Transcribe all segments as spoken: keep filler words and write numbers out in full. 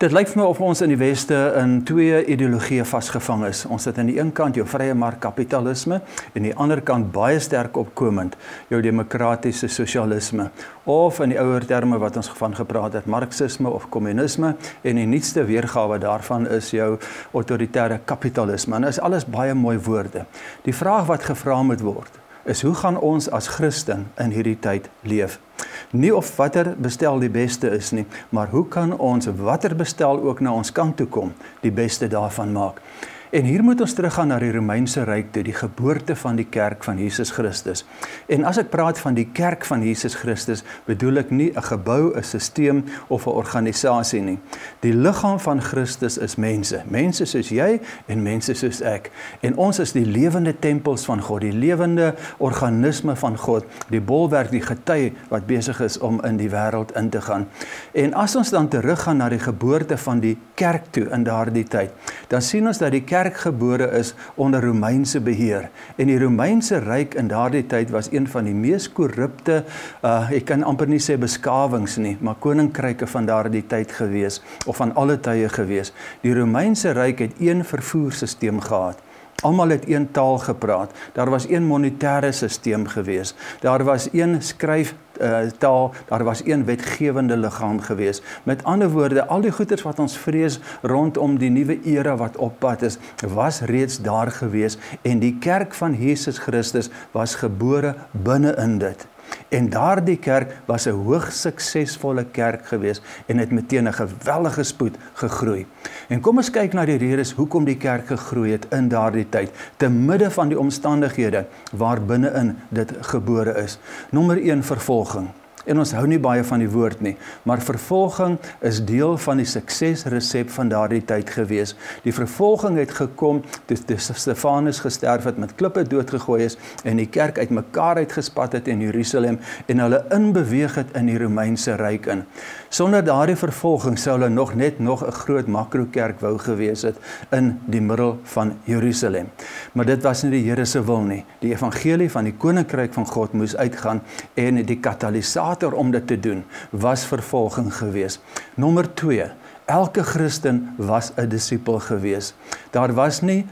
Dit lyk vir my of ons in die Weste in twee ideologieë vasgevang is. Ons het aan die een kant jou vrye mark kapitalisme en aan die ander kant baie sterk opkomend jou demokratiese sosialisme. Of in die ouer terme wat ons van gepraat het, marxisme of kommunisme, en die nuutste weergawe daarvan is jou autoritaire kapitalisme. En dit is alles baie mooi woorde. Die vraag wat gevra moet word, is hoe gaan ons as Christen in hierdie tyd leef? Nie of watter bestel die beste is nie, maar hoe kan ons watter bestel ook na ons kant toe kom, die beste daarvan maak? En hier moet ons teruggaan na die Romeinse Ryk toe, die geboorte van die kerk van Jesus Christus. En as ek praat van die kerk van Jesus Christus, bedoel ek nie 'n gebou, 'n sisteem of 'n organisasie nie. Die liggaam van Christus is mense, mense soos jy en mense soos ek. En ons is die lewende tempels van God, die lewende organisme van God, die bolwerk, die gety wat besig is om in die wêreld in te gaan. En as ons dan teruggaan na die geboorte van die kerk toe in daardie tyd, dan sien ons dat die kerk gebore is onder Romeinse beheer. En die Romeinse Ryk in daardie tyd was een van die mees korrupte, uh, ek kan amper nie sê beskawings nie, maar koninkryke van daardie tyd gewees, of van alle tye gewees. Die Romeinse Ryk het een vervoersisteem gehad. Almal het een taal gepraat. Daar was een monetêre sisteem gewees. Daar was een skryf uh, taal, daar was een wetgewende liggaam gewees. Met ander woorde, al die goeders wat ons vrees rondom die nuwe era wat op pad is, was reeds daar gewees en die kerk van Jesus Christus was gebore binne in dit. En daardie kerk was 'n hoogs suksesvolle kerk gewees en het meteen 'n geweldige spoed gegroei. En kom ons kyk na die redes hoekom die kerk gegroei het in daardie tyd, te midde van die omstandighede waar binne-in dit gebore is. Nommer een, vervolging. En ons hou nie baie van die woord nie, maar vervolging is deel van die suksesresep van daardie tyd gewees. Die vervolging het gekom toe Stefanus gesterf het, met klippe doodgegooi is en die kerk uit mekaar uitgespat het in Jerusalem en hulle inbeweeg het in die Romeinse Ryk in. Sonder daardie vervolging sou hulle nog net nog 'n groot makrokerk wou gewees het in die middel van Jerusalem. Maar dit was nie die Here se wil nie. Die evangelie van die koninkryk van God moes uitgaan en die katalisator om dit te doen, was vervolging gewees. Nommer twee, elke Christen was 'n disipel gewees. Daar was nie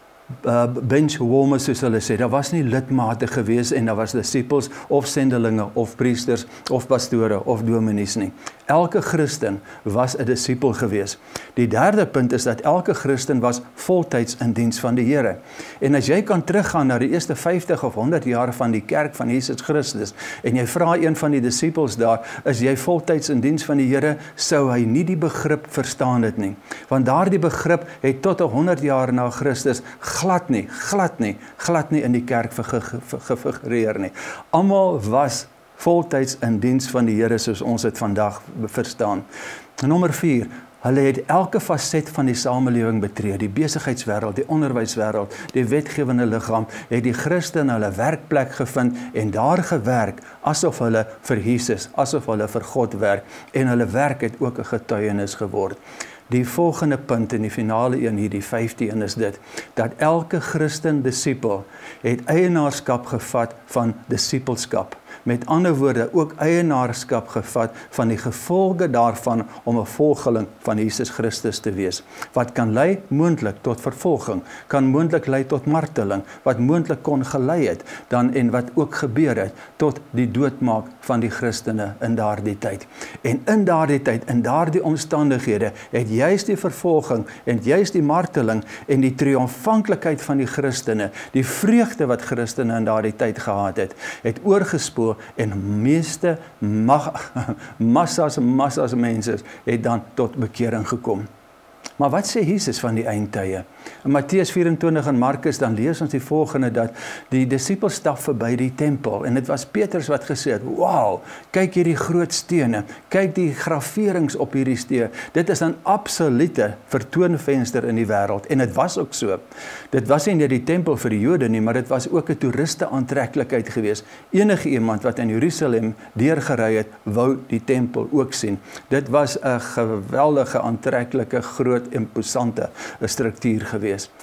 uh, benchwarmers soos hulle sê, daar was nie lidmate gewees en daar was disipels of sendelinge of priesters of pastore of dominees nie. Elke Christen was 'n disipel gewees. Die derde punt is dat elke Christen was voltyds in diens van die Here. En as jy kan teruggaan na die eerste vyftig of honderd jaar van die kerk van Jesus Christus en jy vra een van die disipels daar, is jy voltyds in diens van die Here, sou hy nie die begrip verstaan het nie. Want daardie begrip het tot honderd jaar na Christus glad nie, glad nie, glad nie in die kerk gefigureer nie. Almal was voltyds in diens van die Here soos ons het vandag verstaan. Nommer vier, hulle het elke faset van die samelewing betree, die besigheidswêreld, die onderwyswêreld, die wetgewende liggaam, het die Christen hulle werkplek gevind en daar gewerk asof hulle vir Jesus, asof hulle vir God werk en hulle werk het ook 'n getuienis geword. Die volgende punt in die finale een hier, die vyfde een, is dit, dat elke Christen disipel het eienaarskap gevat van disipelskap. Met ander woorde, ook eienaarskap gevat van die gevolge daarvan om 'n volgeling van Jesus Christus te wees. Wat kan lei moontlik tot vervolging, kan moontlik lei tot marteling, wat moontlik kon gelei het, dan en wat ook gebeur het, tot die doodmaak van die Christene in daardie tyd. En in daardie tyd, in daardie omstandighede, het juist die vervolging, en juist die marteling, en die triomfantlikheid van die Christene, die vreugde wat Christene in daardie tyd gehad het, het oorgespoor en meeste mag, massas, massas mense het dan tot bekering gekom. Maar wat sê Jesus van die eindtye? In Matteus vyf-en-twintig en Markus, dan lees ons die volgende, dat die disipels stap verby die tempel, en dit was Petrus wat gesê het, wow, kyk hierdie groot stene, kyk die graverings op hierdie steen, dit is 'n absolute vertoonvenster in die wêreld, en dit was ook so. Dit was nie net die tempel vir die Jode nie, maar dit was ook 'n toeriste aantreklikheid geweest. Enige iemand wat in Jerusalem deurgery het, wou die tempel ook sien. Dit was 'n geweldige aantreklike, groot, imposante struktuur geweest.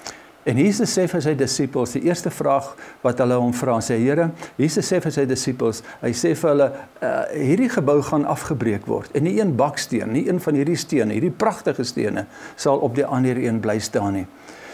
En Jesus sê vir sy disippels, die eerste vraag wat hulle hom vra, sê Here, Jesus sê vir sy disippels, hy sê vir hulle, uh, hierdie gebou gaan afgebreek word, en nie een baksteen, nie een van hierdie stene, hierdie pragtige stene, sal op die ander een bly staan nie.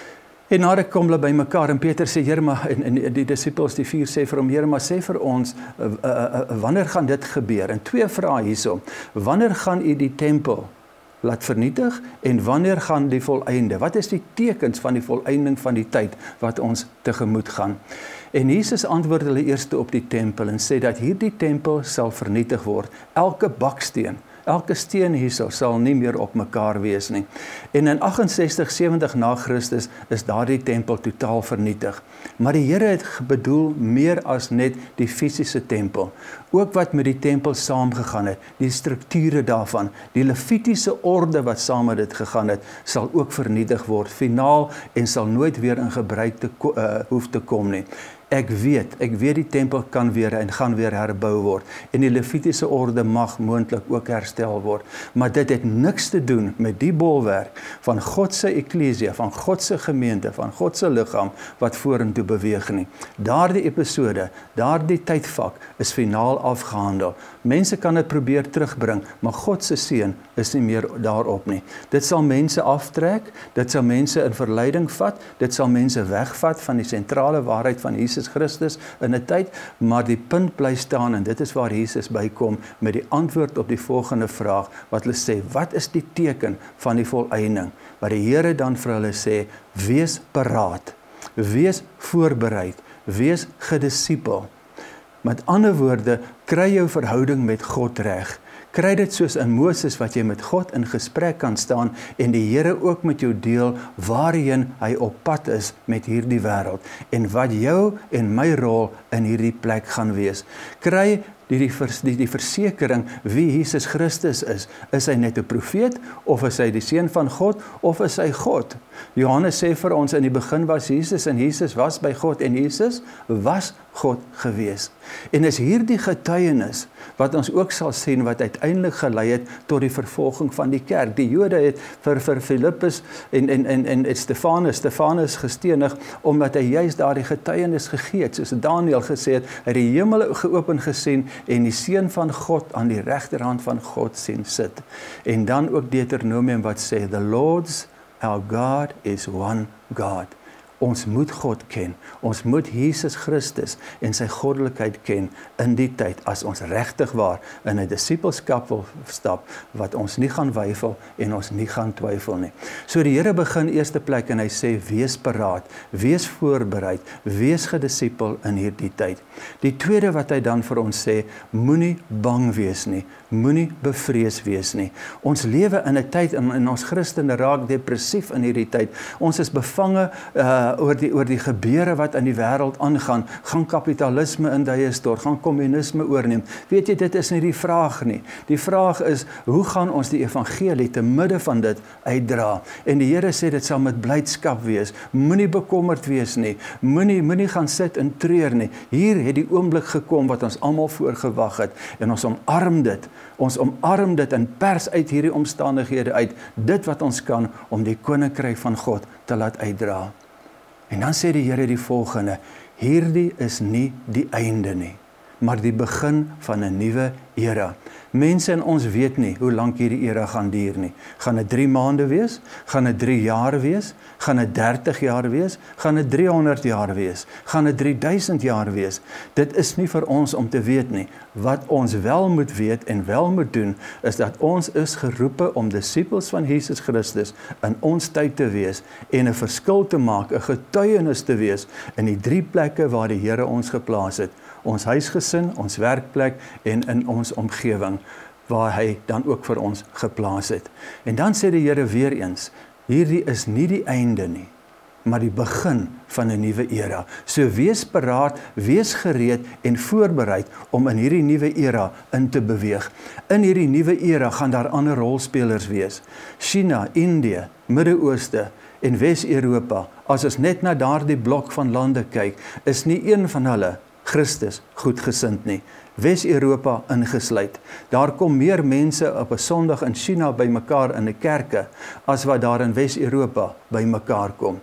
En nadat kom hulle by mekaar, en Peter sê, Here, maar, en, en die disippels, die vier sê vir hom, Here, maar sê vir ons, uh, uh, uh, wanneer gaan dit gebeur? En twee vrae hierso, wanneer gaan u die tempel laat vernietig, en wanneer gaan die volleinde? Wat is die tekens van die volleinding van die tyd wat ons tegemoet gaan? En Jesus antwoord hulle eerste op die tempel en sê dat hierdie tempel sal vernietig word. Elke baksteen, elke steen hierso sal nie meer op mekaar wees nie. En in agt-en-sestig, sewentig na Christus is daardie tempel totaal vernietig. Maar die Here het bedoel meer as net die fisiese tempel. Ook wat met die tempel saamgegaan het, die strukture daarvan, die Levitiese orde wat saam met dit gegaan het, sal ook vernietig word, finaal, en sal nooit weer in gebruik te, uh, hoef te kom nie. Ek weet, ek weet die tempel kan weer en gaan weer herbou word. En die Levitiese orde mag moontlik ook herstel word. Maar dit het niks te doen met die bolwerk van God se eklesia, van God se gemeente, van God se liggaam wat vorentoe beweeg nie. Daardie episode, daardie tydvak is finaal afgehandel. Mense kan dit probeer terugbring, maar God se seën is nie meer daarop nie. Dit sal mense aftrek, dit sal mense in verleiding vat, dit sal mense wegvat van die sentrale waarheid van Jesus Christus in 'n tyd, maar die punt bly staan, en dit is waar Jesus bykom met die antwoord op die volgende vraag, wat hulle sê, wat is die teken van die volleinding? Wat die Here dan vir hulle sê, wees paraat, wees voorbereid, wees gedisipel. Met ander woorde, kry jou verhouding met God reg. Kry dit soos in Moses, wat jy met God in gesprek kan staan, en die Here ook met jou deel, waarheen hy op pad is met hierdie wêreld, en wat jou en my rol in hierdie plek gaan wees. Kry die, die, die, die versekering wie Jesus Christus is. Is hy net 'n profeet, of is hy die seun van God, of is hy God? Johannes sê vir ons, in die begin was Jesus, en Jesus was by God, en Jesus was God gewees. En is hierdie getuienis, wat ons ook sal sien, wat uiteindelik gelei het tot die vervolging van die kerk. Die Jode het vir, vir Filippus en, en, en, en Stefanus, Stefanus gestenig, omdat hy juist daardie getuienis gegee het, soos Daniel gesê het, hy het die hemel geopen gesien, en die seun van God aan die regterhand van God sien sit. En dan ook Deuteronomium wat sê, the Lord's, our God is one God. Ons moet God ken, ons moet Jesus Christus en sy goddelikheid ken in die tyd, as ons regtig waar in 'n disippelskap wil stap, wat ons nie gaan weifel en ons nie gaan twyfel nie. So die Here begin eerste plek en hy sê, wees paraat, wees voorbereid, wees gedisipel in hierdie tyd. Die tweede wat hy dan vir ons sê, moenie bang wees nie, moenie bevrees wees nie. Ons lewe in 'n tyd, en, en ons Christene raak depressief in hierdie tyd. Ons is bevange uh, oor die, oor die gebeure wat in die wêreld aangaan. Gaan kapitalisme in duie stort, gaan kommunisme oorneem. Weet jy, dit is nie die vraag nie. Die vraag is, hoe gaan ons die evangelie te midde van dit uitdra? En die Here sê, dit sal met blydskap wees. Moenie bekommerd wees nie. Moenie, moenie gaan sit en treur nie. Hier het die oomblik gekom wat ons almal voorgewag het, en ons omarm dit. Ons omarm dit en pers uit hierdie omstandighede uit, dit wat ons kan, om die koninkryk van God te laat uitdra. En dan sê die Here die volgende, hierdie is nie die einde nie, maar die begin van 'n nuwe era. Mense in ons weet nie hoe lank hierdie era gaan duur nie. Gaan dit drie maande wees? Gaan dit drie jaar wees? Gaan dit dertig jaar wees? Gaan dit driehonderd jaar wees? Gaan dit drie duisend jaar wees? Dit is nie vir ons om te weet nie. Wat ons wel moet weet en wel moet doen, is dat ons is geroepe om disippels van Jesus Christus in ons tyd te wees en 'n verskil te maak, 'n getuienis te wees in die drie plekke waar die Here ons geplaas het. Ons huisgesin, ons werkplek en in ons omgewing, waar hy dan ook vir ons geplaas het. En dan sê die Here weer eens, hierdie is nie die einde nie, maar die begin van 'n nuwe era. So wees paraat, wees gereed en voorbereid om in hierdie nuwe era in te beweeg. In hierdie nuwe era gaan daar ander rolspelers wees. China, Indië, Midde-Ooste en Wes-Europa, as ons net na daardie blok van lande kyk, is nie een van hulle Christus goedgesind nie. Wes-Europa ingesluit. Daar kom meer mense op 'n Sondag in China by mekaar in 'n kerke, as wat daar in Wes-Europa by mekaar kom.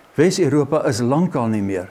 Wes-Europa is lankal nie meer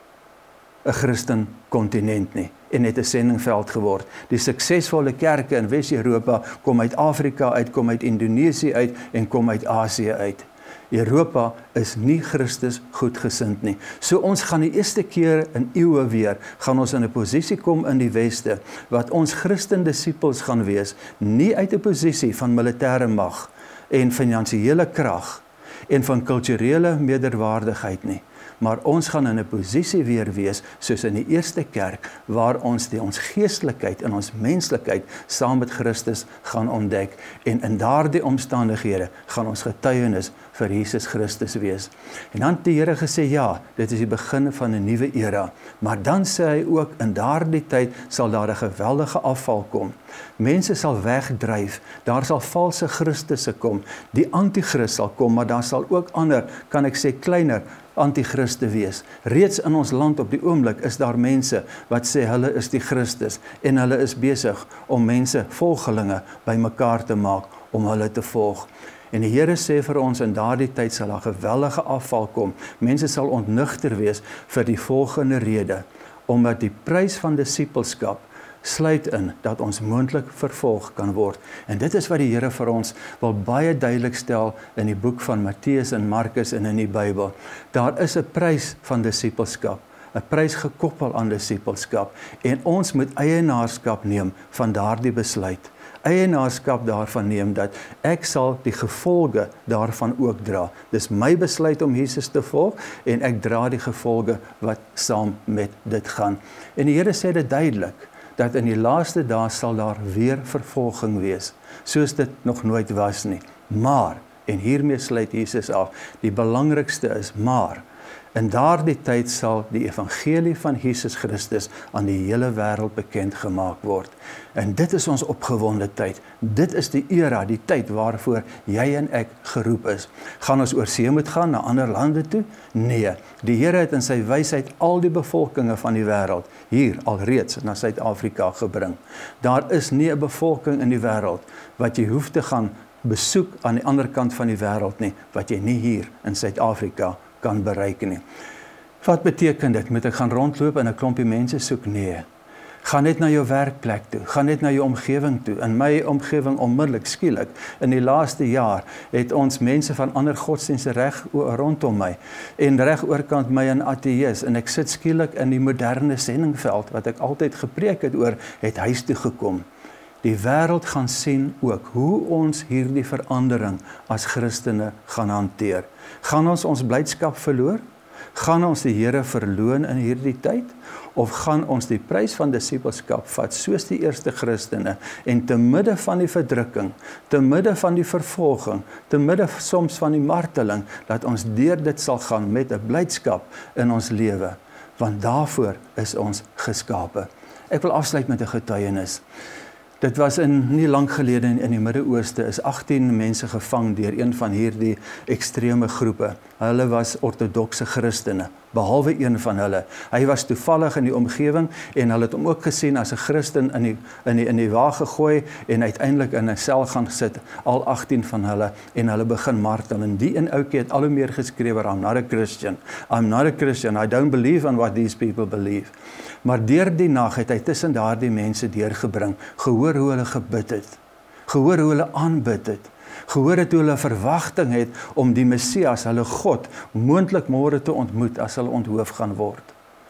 'n Christen kontinent nie en het 'n sendingveld geword. Die suksesvolle kerke in Wes-Europa kom uit Afrika uit, kom uit Indonesië uit en kom uit Asië uit. Europa is nie Christus goedgesind nie. So ons gaan die eerste keer in eeue weer, gaan ons in 'n posisie kom in die Weste, wat ons Christen disippels gaan wees, nie uit 'n posisie van militêre mag en finansiële krag en van kulturele meerderwaardigheid nie. Maar ons gaan in 'n posisie weer wees, soos in die eerste kerk, waar ons die ons geestelikheid en ons menslikheid saam met Christus gaan ontdek. En in daardie omstandighede gaan ons getuienis vir Jesus Christus wees. En dan het die Here gesê, ja, dit is die begin van 'n nuwe era. Maar dan sê hy ook, in daardie tyd sal daar 'n geweldige afval kom. Mense sal wegdryf, daar sal valse Christusse kom, die antichrist sal kom, maar daar sal ook ander, kan ek sê, kleiner antichriste wees. Reeds in ons land op die oomblik is daar mense wat sê hulle is die Christus en hulle is besig om mense, volgelinge, by mekaar te maak om hulle te volg. En die Here sê vir ons, in daardie tyd sal daar geweldige afval kom. Mense sal ontnugter wees vir die volgende rede, omdat die prys van disippelskap sluit in dat ons moontlik vervolg kan word. En dit is wat die Here vir ons wil baie duidelik stel in die boek van Matteus en Markus en in die Bybel. Daar is 'n prys van disippelskap, 'n prys gekoppel aan disippelskap, en ons moet eienaarskap neem van daardie besluit. Eienaarskap daarvan neem dat ek sal die gevolge daarvan ook dra. Dis my besluit om Jesus te volg en ek dra die gevolge wat saam met dit gaan. En die Here sê dit duidelik, dat in die laaste dae sal daar weer vervolging wees, soos dit nog nooit was nie. Maar, en hiermee sluit Jesus af, die belangrikste is maar, in daardie tyd sal die evangelie van Jesus Christus aan die hele wêreld bekend gemaak word. En dit is ons opgewonde tyd. Dit is die era, die tyd waarvoor jy en ek geroep is. Gaan ons oor see moet gaan na ander lande toe? Nee, die Here het in sy wysheid al die bevolkinge van die wêreld hier alreeds na Suid-Afrika gebring. Daar is nie 'n bevolking in die wêreld wat jy hoef te gaan besoek aan die ander kant van die wêreld nie, wat jy nie hier in Suid-Afrika kan bereik nie. Wat beteken dit? Moet ek gaan rondloop en 'n klompie mense soek? Nee. Gaan net na jou werkplek toe, gaan net na jou omgewing toe. In my omgewing onmiddellik, skielik, in die laaste jaar, het ons mense van ander godsdienste reg rondom my, en reg oorkant my in ateljees, en ek sit skielik in die moderne sendingveld, wat ek altyd gepreek het oor, het huis toe gekom. Die wêreld gaan sien ook hoe ons hierdie verandering as Christene gaan hanteer. Gaan ons ons blydskap verloor? Gaan ons die Here verloon in hierdie tyd? Of gaan ons die prys van disippelskap vat soos die eerste Christene en te midde van die verdrukking, te midde van die vervolging, te midde soms van die marteling, dat ons deur dit sal gaan met 'n blydskap in ons lewe, want daarvoor is ons geskape. Ek wil afsluit met 'n getuienis. Dit was in nie lank gelede in, in die Midde-Ooste is agttien mense gevang deur een van hierdie ekstreme groepe. Hulle was ortodokse Christene, behalwe een van hulle. Hy was toevallig in die omgewing en hulle het hom ook gesien as 'n Christen in die in die in die wa gegooi en uiteindelik in 'n sel gaan sit, al agttien van hulle, en hulle begin martel. En die een ouetjie het al hoe meer geskrewe, I'm not a Christian. I'm not a Christian. I don't believe in what these people believe. Maar deur die nag het hy tussen daardie mense deurgebring, gehoor hoe hulle gebid het, gehoor hoe hulle aanbid het, gehoor het hoe hulle verwagting het om die Messias, hulle God, moontlik môre te ontmoet as hulle onthoof gaan word.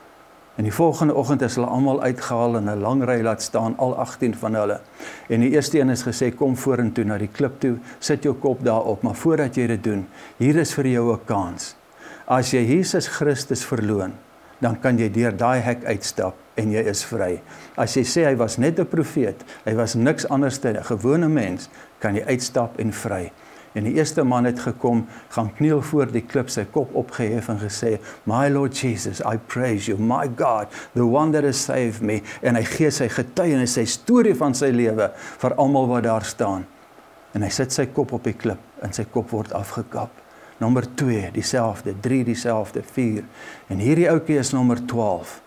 En die volgende oggend is hulle almal uitgehaal en 'n lang ry laat staan, al agttien van hulle. En die eerste een is gesê, kom vorentoe na die klip toe, sit jou kop daarop, maar voordat jy dit doen, hier is vir jou 'n kans. As jy Jesus Christus verloon, dan kan jy deur daai hek uitstap en jy is vry. As jy sê hy was net 'n profeet, hy was niks anders as 'n gewone mens, kan jy uitstap en vry. En die eerste man het gekom, gaan kniel voor die klip, sy kop opgehef en gesê, My Lord Jesus, I praise you, my God, the one that has saved me. En hy gee sy getuienis, sy storie van sy lewe vir almal wat daar staan. En hy sit sy kop op die klip en sy kop word afgekap. Nommer twee, dieselfde, drie, dieselfde, vier. En hierdie ouetjie is nommer twaalf.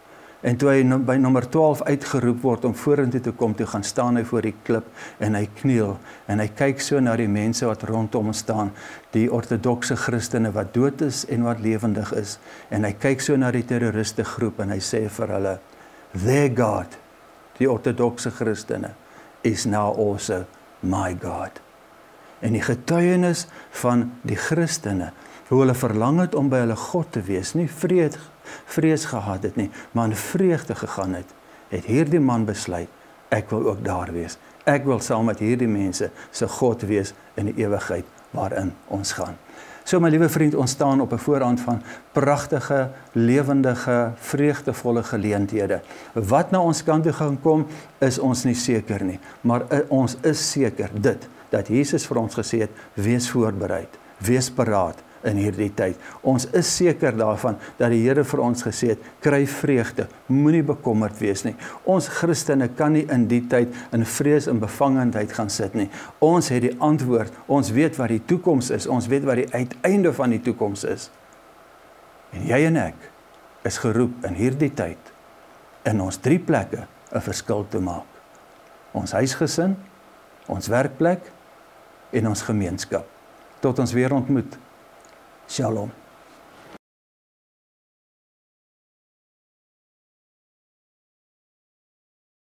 En toe hy by nommer twaalf uitgeroep word om vorentoe te kom, toe gaan staan hy voor die klip en hy kniel en hy kyk so na die mense wat rondom staan, die ortodokse Christene wat dood is en wat lewendig is, en hy kyk so na die terroriste groep en hy sê vir hulle, their God, die ortodokse Christene, is now also my God. En die getuienis van die Christene, hoe hulle verlang het om by hulle God te wees, nie vreed, vrees gehad het nie, maar in vreugde gegaan het, het hierdie man besluit, ek wil ook daar wees. Ek wil saam met hierdie mense se God wees in die ewigheid waarin ons gaan. So my liewe vriend, ons staan op 'n voorhand van pragtige, lewendige, vreugdevolle geleenthede. Wat na ons kant toe gaan kom, is ons nie seker nie, maar uh, ons is seker dit, dat Jesus vir ons gesê het, wees voorbereid, wees paraat in hierdie tyd. Ons is seker daarvan, dat die Here vir ons gesê het, kry vreugde, moenie bekommerd wees nie. Ons Christene kan nie in die tyd in vrees en bevangendheid gaan sit nie. Ons het die antwoord, ons weet wat die toekoms is, ons weet wat die uiteinde van die toekoms is. En jy en ek is geroep in hierdie tyd, in ons drie plekke, 'n verskil te maak. Ons huisgesin, ons werkplek, en ons gemeenskap. Tot ons weer ontmoet. Shalom.